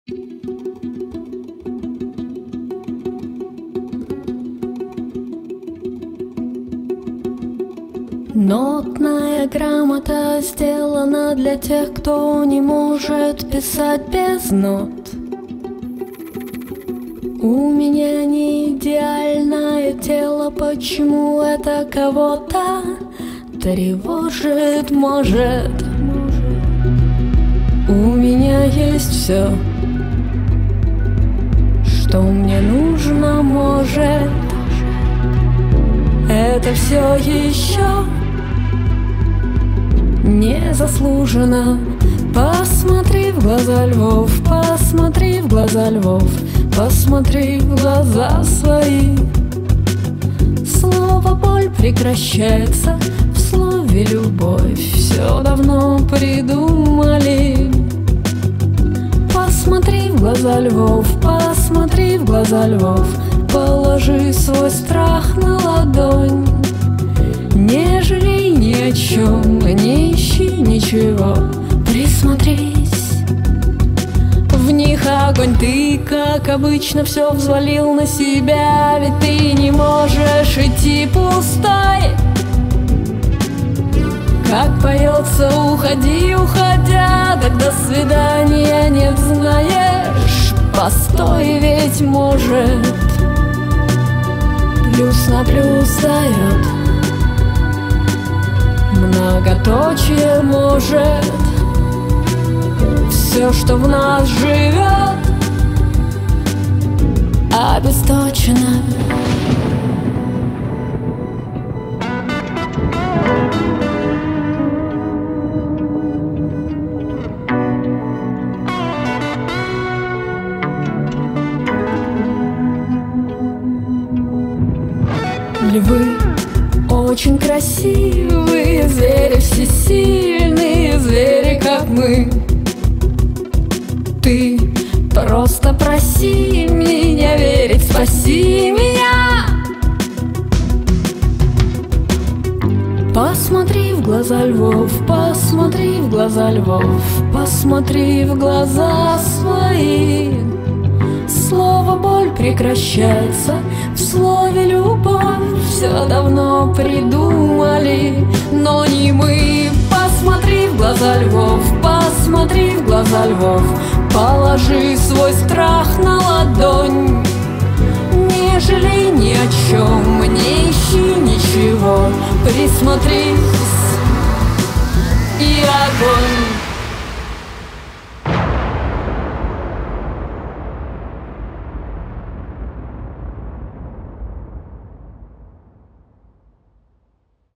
Нотная грамота сделана для тех, кто не может писать без нот. У меня не идеальное тело, почему это кого-то тревожит, может. У меня есть все, что мне нужно, может. Это все еще незаслуженно. Посмотри в глаза львов, посмотри в глаза львов, посмотри в глаза свои. Слово боль прекращается в слове любовь, все давно придумали. Посмотри в глаза львов, посмотри в глаза львов, положи свой страх на ладонь. Не жалей ни о чем, не ищи ничего, присмотрись. В них огонь, ты, как обычно, все взвалил на себя. Ведь ты не можешь идти пустой. Как поется, уходи, уходя, так до свидания нет, знаешь. Постой, ведь может плюс на плюс дает. Многоточие может. Все, что в нас живет, обесточено. Львы очень красивые звери, всесильные звери, как мы. Ты просто проси меня верить, спаси меня. Посмотри в глаза львов, посмотри в глаза львов, посмотри в глаза свои. Слово боль прекращается в слове любовь, все давно придумали, но не мы. Посмотри в глаза львов, посмотри в глаза львов, положи свой страх на ладонь. Не жалей ни о чем, не ищи ничего, присмотрись, и огонь.